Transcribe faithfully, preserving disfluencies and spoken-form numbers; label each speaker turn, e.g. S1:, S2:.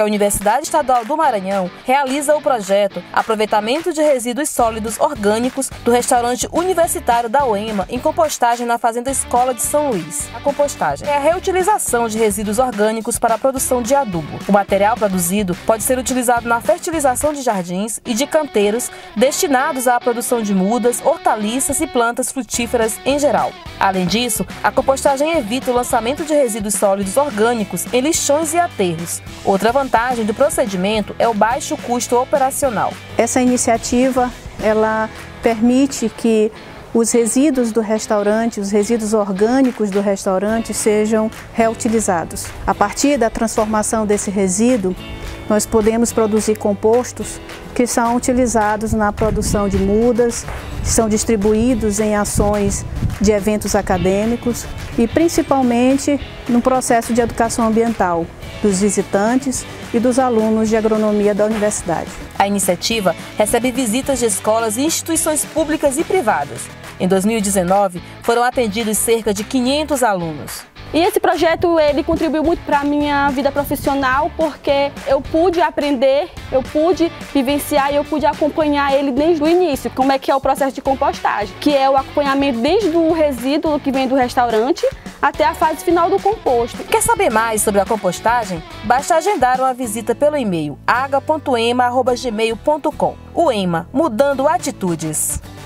S1: A Universidade Estadual do Maranhão realiza o projeto Aproveitamento de Resíduos Sólidos Orgânicos do restaurante universitário da U E M A em compostagem na Fazenda Escola de São Luís. A compostagem é a reutilização de resíduos orgânicos para a produção de adubo. O material produzido pode ser utilizado na fertilização de jardins e de canteiros destinados à produção de mudas, hortaliças e plantas frutíferas em geral. Além disso, a compostagem evita o lançamento de resíduos sólidos orgânicos em lixões e aterros. Outra vantagem A vantagem do procedimento é o baixo custo operacional.
S2: Essa iniciativa, ela permite que os resíduos do restaurante, os resíduos orgânicos do restaurante sejam reutilizados. A partir da transformação desse resíduo, nós podemos produzir compostos que são utilizados na produção de mudas, são distribuídos em ações de eventos acadêmicos e principalmente no processo de educação ambiental dos visitantes e dos alunos de agronomia da universidade.
S1: A iniciativa recebe visitas de escolas e instituições públicas e privadas. Em dois mil e dezenove, foram atendidos cerca de quinhentos alunos.
S3: E esse projeto ele contribuiu muito para a minha vida profissional, porque eu pude aprender, eu pude vivenciar e eu pude acompanhar ele desde o início, como é que é o processo de compostagem, que é o acompanhamento desde o resíduo que vem do restaurante até a fase final do composto.
S1: Quer saber mais sobre a compostagem? Basta agendar uma visita pelo e-mail aga ponto ema arroba gmail ponto com. O E M A, mudando atitudes.